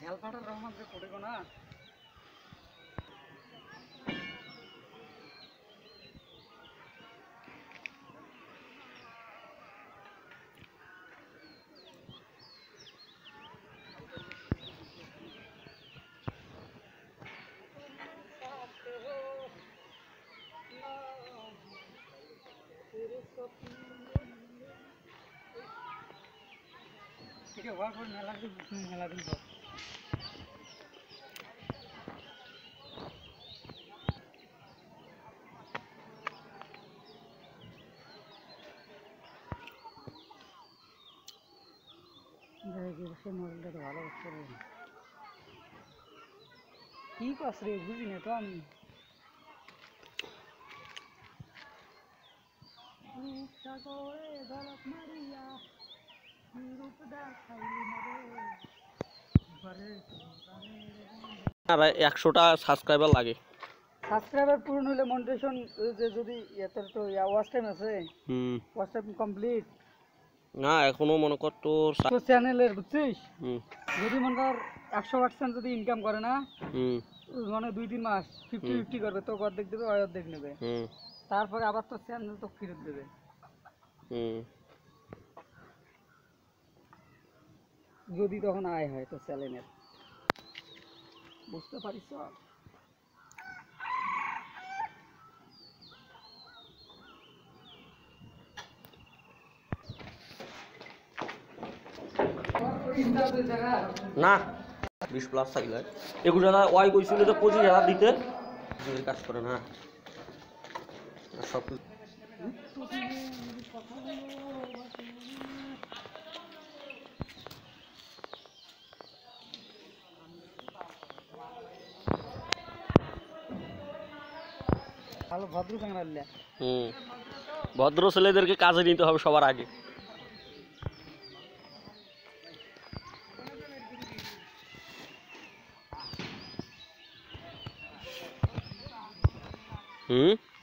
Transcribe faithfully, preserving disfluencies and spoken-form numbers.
হেলপাটার রহমানকে পড়ে গো না ঠিক আছে ওয়ার পর মেলা দিন মেলা দিন পর সে মডেলটা তো ভালো করতে পারবে কি কাজ রে বুঝি না তো আমি একশোটা সাবস্ক্রাইবার লাগে সাবস্ক্রাইবার পূরণ হলে মনিটাইজেশন যদি এত তো ওয়াচ টাইম আছে হুম ওয়াচ টাইম কমপ্লিট না এখনো মনে কর তোর চ্যানেলের বুঝছিস যদি মনে কর একশো পার্সেন্ট যদি ইনকাম করে না মানে দুই তিন মাস ফিফটি ফিফটি করবে তো অর্ধেক দেবে অর্ধেক নেবে তারপরে আবার তো চ্যানেল তো ফেরত দেবে যদি তখন আয় হয় তো চ্যানেলের বুঝতে পারিস না বিশ প্লাস থাকলে একুশ হাজার ওয়াই কইছিল যে পঁচিশ হাজার দিতে কাজ করে না সব ভালো ভদ্র চ্যানেল হুম ভদ্র ছেলেদেরকে কাজে নিতে হবে সবার আগে হুম